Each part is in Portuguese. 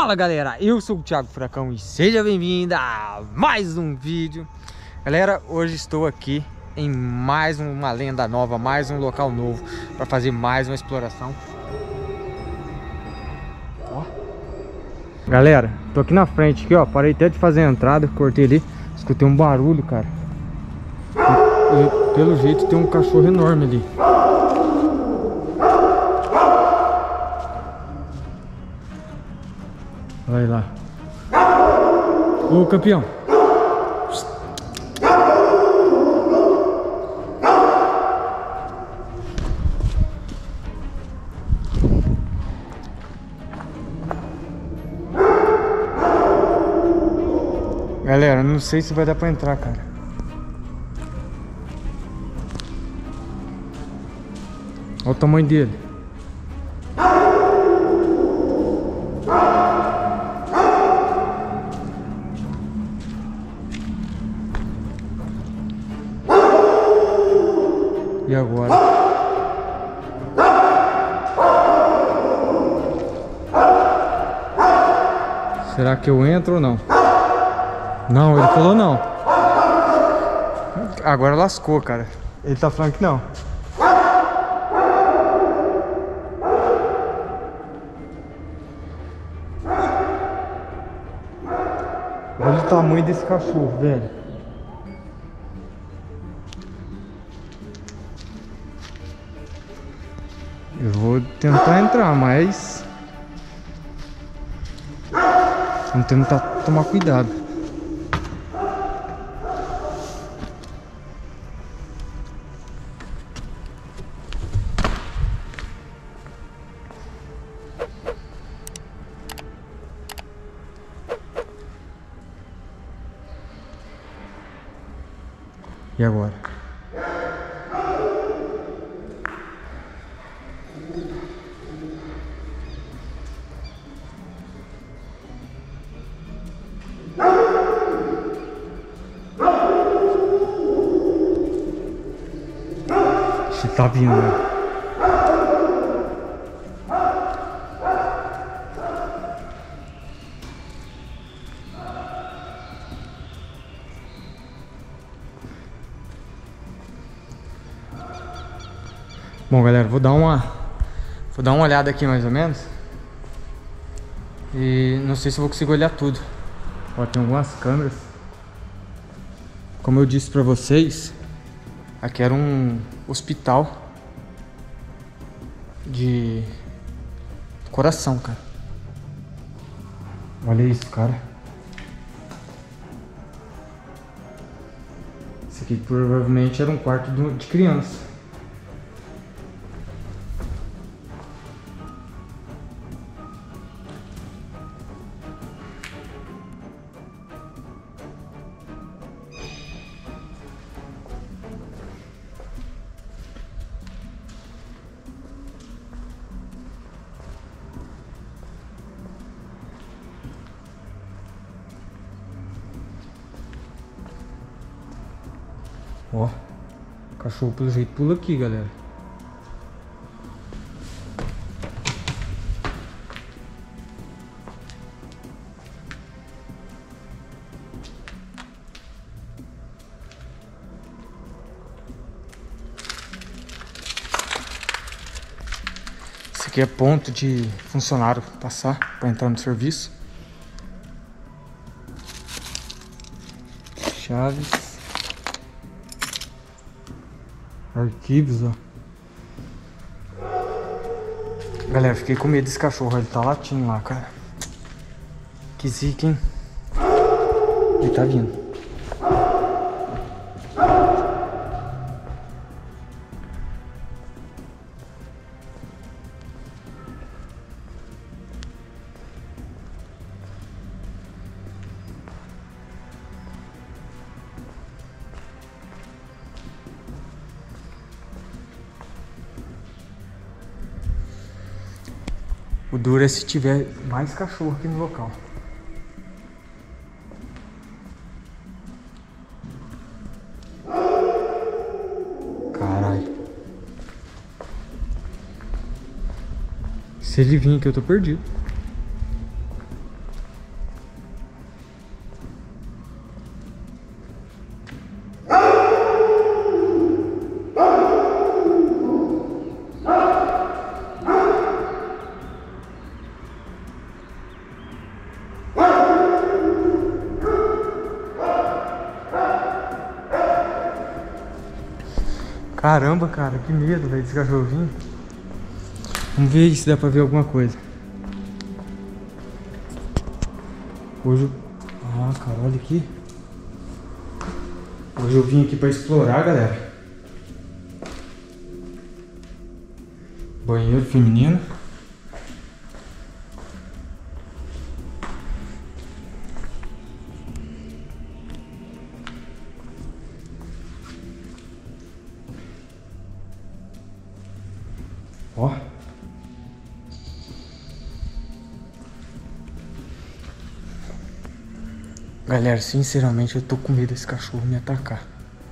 Fala galera, eu sou o Thiago Furacão e seja bem-vindo a mais um vídeo. Galera, hoje estou aqui em mais uma lenda nova, mais um local novo para fazer mais uma exploração. Ó. Galera, tô aqui na frente aqui, ó, parei até de fazer a entrada, cortei ali, escutei um barulho, cara. E pelo jeito tem um cachorro enorme ali. Vai lá. Ô campeão. Galera, não sei se vai dar pra entrar, cara. Olha o tamanho dele. E agora? Será que eu entro ou não? Não, ele falou não. Agora lascou, cara. Ele tá falando que não. Olha o tamanho desse cachorro, velho. Eu vou tentar entrar, mas vamos tentar tomar cuidado. E agora? Tá vindo, né? Bom, galera, vou dar uma olhada aqui mais ou menos. E não sei se eu vou conseguir olhar tudo. Ó, tem algumas câmeras. Como eu disse pra vocês, aqui era um hospital de coração, cara. Olha isso, cara. Esse aqui provavelmente era um quarto de criança. Ó, o cachorro pelo jeito pula aqui, galera. Esse aqui é ponto de funcionário passar para entrar no serviço. Chaves. Arquivos, ó. Galera, fiquei com medo desse cachorro. Ele tá latindo lá, cara. Que zica, hein? Ele tá vindo. O duro é se tiver mais cachorro aqui no local. Caralho. Se ele vir aqui eu tô perdido. Caramba, cara, que medo, velho, desse cachorrinho. Vamos ver se dá pra ver alguma coisa. Hoje eu... Ah, cara, olha aqui. Hoje eu vim aqui pra explorar, galera. Banheiro feminino. Ó. Galera, sinceramente eu tô com medo desse cachorro me atacar.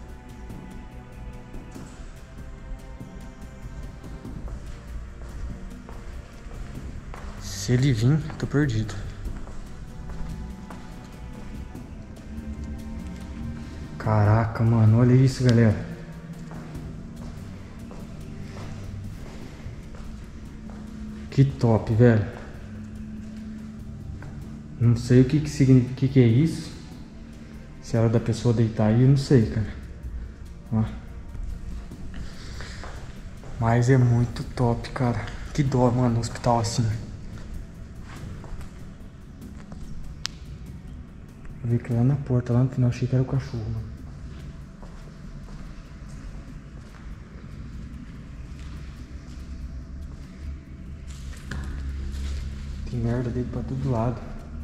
Se ele vir, tô perdido. Caraca, mano, olha isso, galera. Que top, velho. Não sei o que que significa, o que é isso. Se era da pessoa deitar aí, eu não sei, cara. Ó. Mas é muito top, cara. Que dó, mano, no hospital assim. Eu vi que lá na porta, lá no final, achei que era o cachorro, mano. Tem merda dele pra todo lado.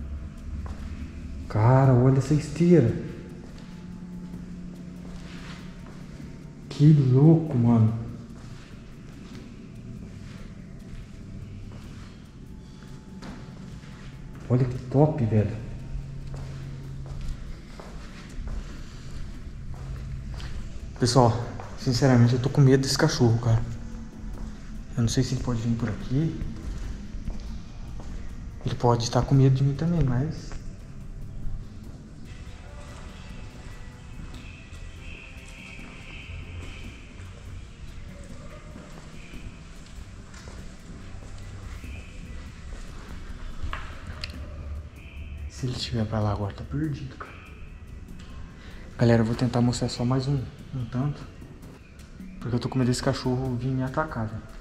Cara, olha essa esteira. Que louco, mano. Olha que top, velho. Pessoal, sinceramente eu tô com medo desse cachorro, cara. Eu não sei se ele pode vir por aqui. Ele pode estar com medo de mim também, mas... Se ele estiver pra lá agora, tá perdido, cara. Galera, eu vou tentar mostrar só mais um tanto. Porque eu tô com medo desse cachorro vir me atacar, velho.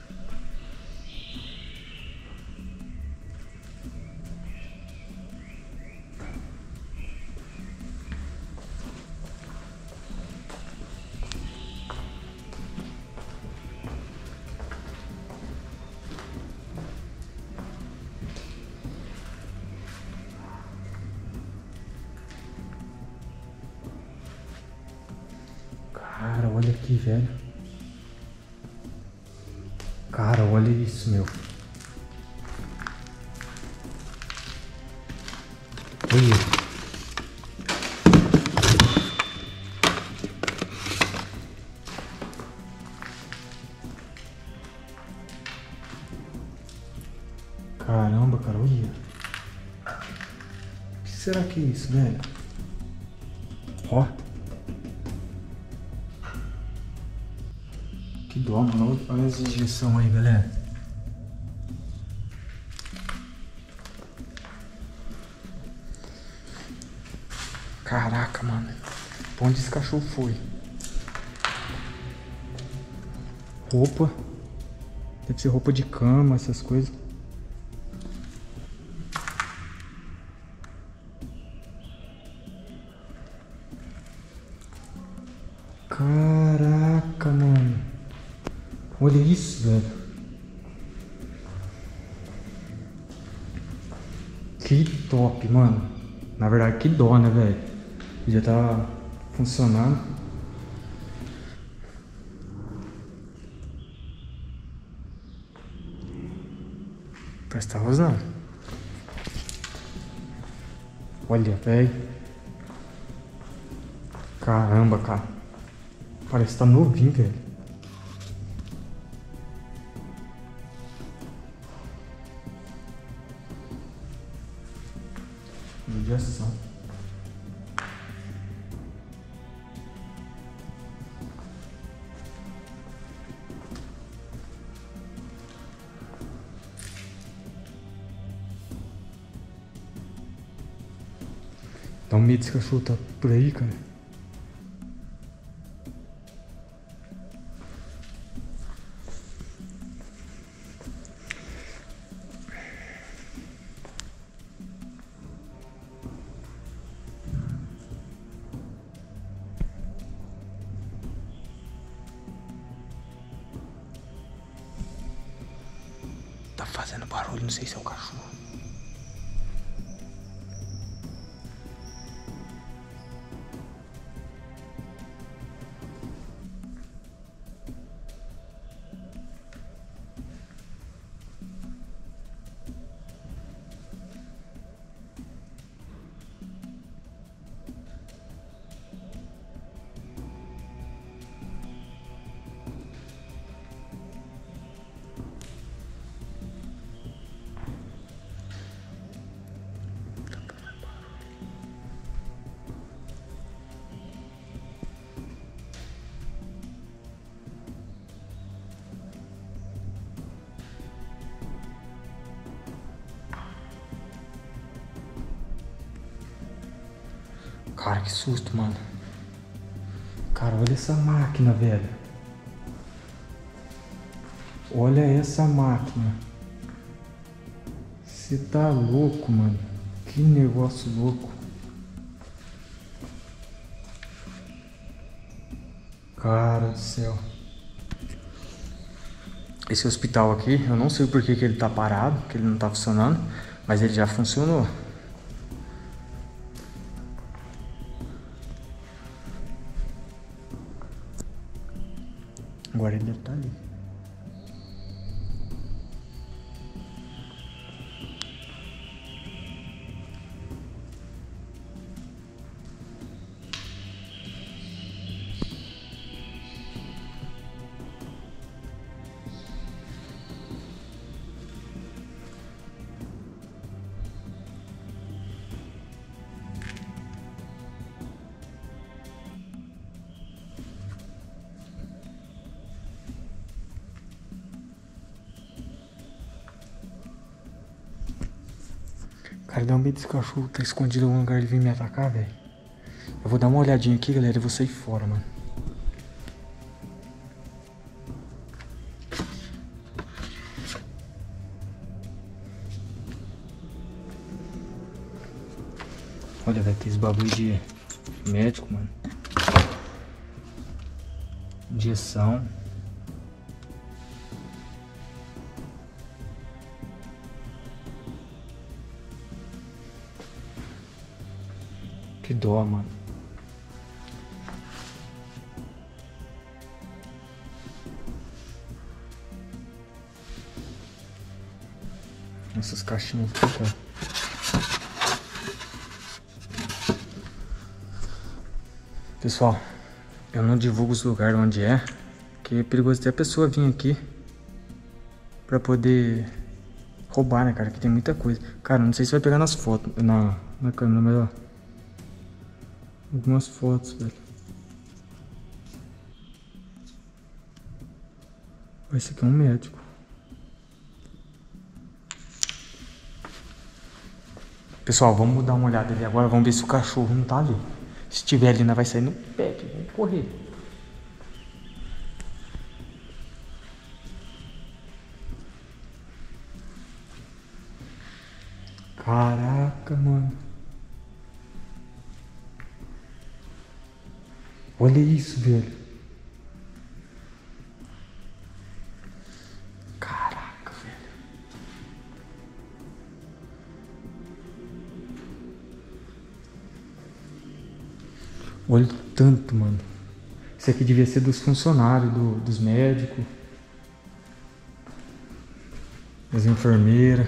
Cara, olha aqui, velho. Cara, olha isso, meu. Olha. Caramba, cara, olha. O que será que é isso, velho? Ó. Que dó, mano. Olha as injeções aí, galera. Caraca, mano. Pra onde esse cachorro foi? Roupa. Deve ser roupa de cama, essas coisas. Caraca, mano. Olha isso, velho. Que top, mano. Na verdade, que dó, né, velho? Já tá funcionando. Parece que tá rosnando. Olha, velho. Caramba, cara. Parece que tá novinho, velho. Judiação. Dá um medo desse cachorro tá por aí, cara. fazendo barulho, não sei se é o cachorro. Cara, que susto, mano. Cara, olha essa máquina, velho. Olha essa máquina. Você tá louco, mano. Que negócio louco. Cara do céu. Esse hospital aqui, eu não sei por que ele tá parado, que ele não tá funcionando, mas ele já funcionou. Agora ele deve estar ali. Cara, dá um medo desse cachorro tá escondido em algum lugar e vir me atacar, velho. Eu vou dar uma olhadinha aqui, galera, e vou sair fora, mano. Olha, velho, tem esse bagulho de médico, mano. Injeção. Que dó, mano. Essas caixinhas aqui, cara. Pessoal, eu não divulgo os lugares onde é, porque é perigoso até a pessoa vir aqui pra poder roubar, né, cara? Aqui tem muita coisa. Cara, não sei se vai pegar nas fotos, na câmera, mas ó. Algumas fotos, velho. Esse aqui é um médico. Pessoal, vamos dar uma olhada ali agora. Vamos ver se o cachorro não tá ali. Se tiver ali, nós vai sair no pé. Vamos correr. Caraca, mano. Olha isso, velho. Caraca, velho. Olha o tanto, mano. Isso aqui devia ser dos funcionários, dos médicos, das enfermeiras.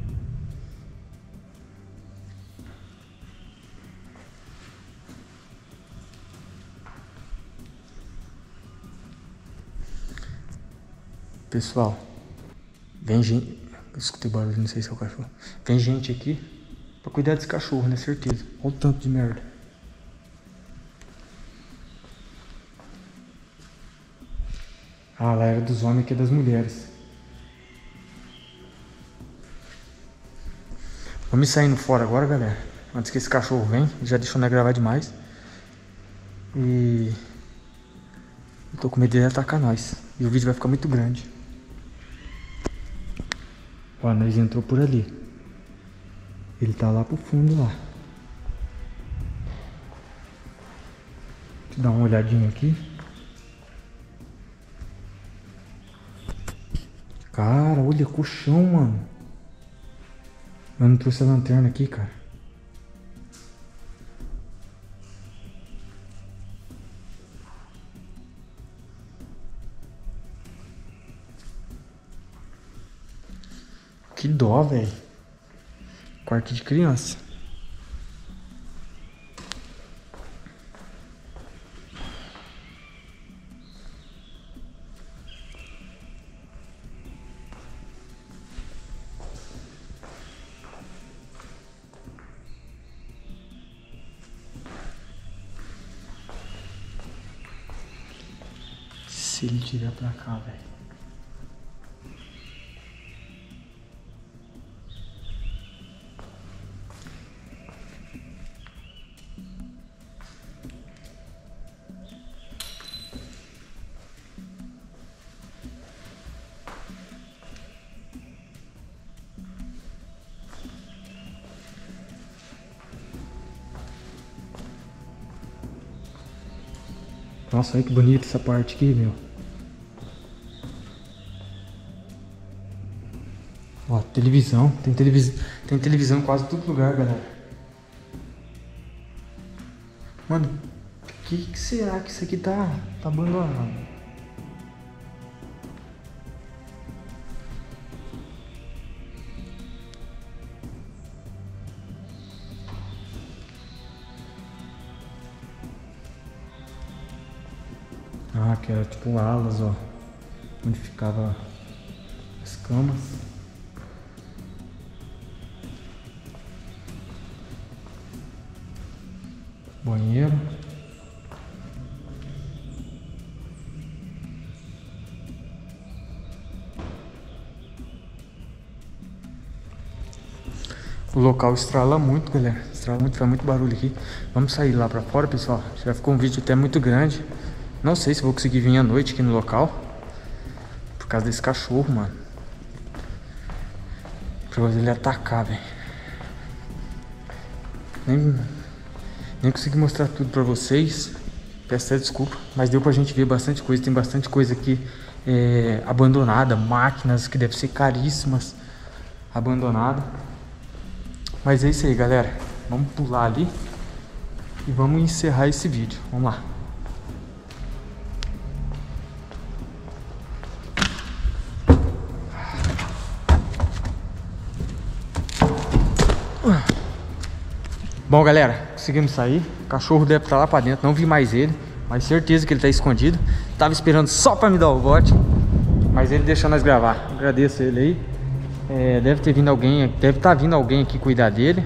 Pessoal, vem gente. Eu escutei barulho, não sei se é o cachorro. Vem gente aqui pra cuidar desse cachorro, né? Certeza. Olha o tanto de merda. Ah, lá era dos homens, aqui é das mulheres. Vamos saindo fora agora, galera. Antes que esse cachorro venha, já deixou nós gravar demais. E eu tô com medo dele atacar nós. E o vídeo vai ficar muito grande. Ó, nós entrou por ali. Ele tá lá pro fundo lá. Deixa eu dar uma olhadinha aqui. Cara, olha, colchão, mano. Eu não trouxe a lanterna aqui, cara. Que dó, velho. Quarto de criança. Se ele tiver pra cá, velho. Nossa, olha que bonita essa parte aqui, meu. Ó, televisão. Tem televisão em quase todo lugar, galera. Mano, que será que isso aqui tá abandonado? Ah, que era tipo alas, ó. Onde ficava as camas. Banheiro. O local estrala muito, galera. Estrala muito, faz muito barulho aqui. Vamos sair lá pra fora, pessoal. Já ficou um vídeo até muito grande. Não sei se vou conseguir vir à noite aqui no local. Por causa desse cachorro, mano. Pra ele atacar, velho. Nem consegui mostrar tudo pra vocês. Peço até desculpa. Mas deu pra gente ver bastante coisa. Tem bastante coisa aqui abandonada. Máquinas que devem ser caríssimas. Abandonada. Mas é isso aí, galera. Vamos pular ali. E vamos encerrar esse vídeo. Vamos lá. Bom, galera, conseguimos sair. O cachorro deve estar lá pra dentro. Não vi mais ele, mas certeza que ele tá escondido. Tava esperando só pra me dar o bote, mas ele deixou nós gravar. Agradeço ele aí. Deve ter vindo alguém, deve estar vindo alguém aqui cuidar dele.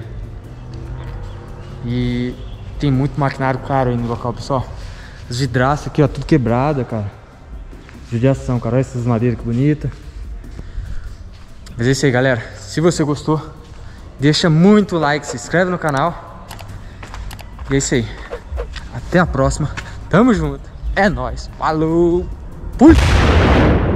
E tem muito maquinário caro aí no local, pessoal. As vidraças aqui, ó, tudo quebrada, cara. Judiação, cara. Olha essas madeiras que bonita. Mas é isso aí, galera. Se você gostou, deixa muito like, se inscreve no canal. E é isso aí. Até a próxima. Tamo junto. É nóis. Falou. Fui.